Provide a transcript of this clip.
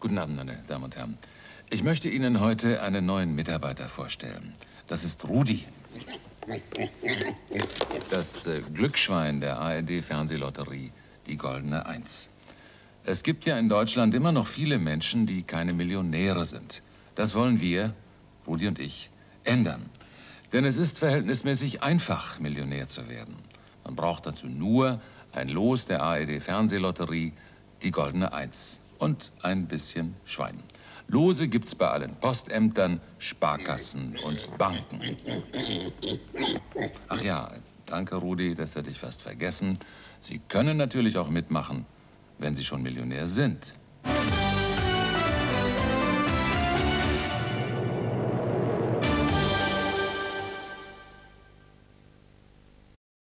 Guten Abend, meine Damen und Herren. Ich möchte Ihnen heute einen neuen Mitarbeiter vorstellen. Das ist Rudi. Das Glücksschwein der ARD-Fernsehlotterie, die Goldene Eins. Es gibt ja in Deutschland immer noch viele Menschen, die keine Millionäre sind. Das wollen wir, Rudi und ich, ändern. Denn es ist verhältnismäßig einfach, Millionär zu werden. Man braucht dazu nur ein Los der ARD-Fernsehlotterie, die Goldene Eins. Und ein bisschen Schwein. Lose gibt's bei allen Postämtern, Sparkassen und Banken. Ach ja, danke, Rudi, das hätte ich fast vergessen. Sie können natürlich auch mitmachen, wenn Sie schon Millionär sind.